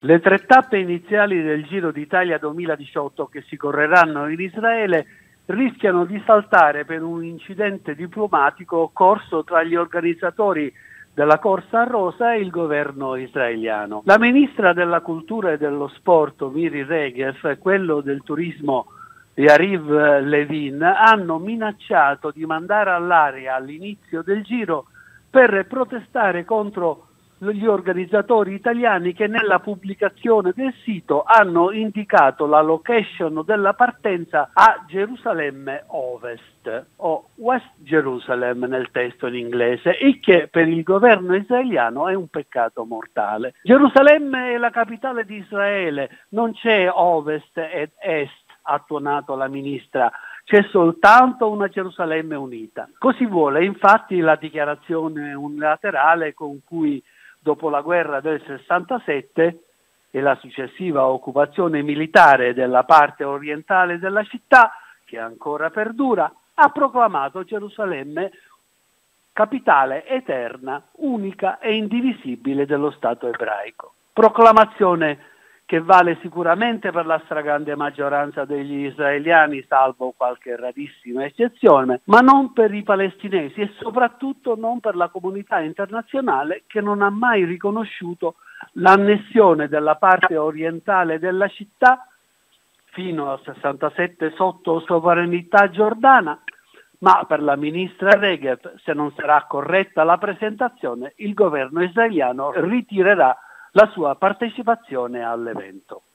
Le tre tappe iniziali del Giro d'Italia 2018 che si correranno in Israele rischiano di saltare per un incidente diplomatico occorso tra gli organizzatori della corsa rosa e il governo israeliano. La ministra della cultura e dello sport Miri Regev e quello del turismo Yariv Levin hanno minacciato di mandare all'aria all'inizio del giro per protestare contro gli organizzatori italiani che nella pubblicazione del sito hanno indicato la location della partenza a Gerusalemme Ovest o West Jerusalem nel testo in inglese, il che per il governo israeliano è un peccato mortale. Gerusalemme è la capitale di Israele, non c'è Ovest ed Est, ha tuonato la ministra. C'è soltanto una Gerusalemme unita. Così vuole infatti la dichiarazione unilaterale con cui dopo la guerra del 67 e la successiva occupazione militare della parte orientale della città, che ancora perdura, ha proclamato Gerusalemme capitale eterna, unica e indivisibile dello Stato ebraico. Proclamazione che vale sicuramente per la stragrande maggioranza degli israeliani, salvo qualche rarissima eccezione, ma non per i palestinesi e soprattutto non per la comunità internazionale che non ha mai riconosciuto l'annessione della parte orientale della città fino al 67 sotto sovranità giordana, ma per la ministra Regev, se non sarà corretta la presentazione, il governo israeliano ritirerà la sua partecipazione all'evento.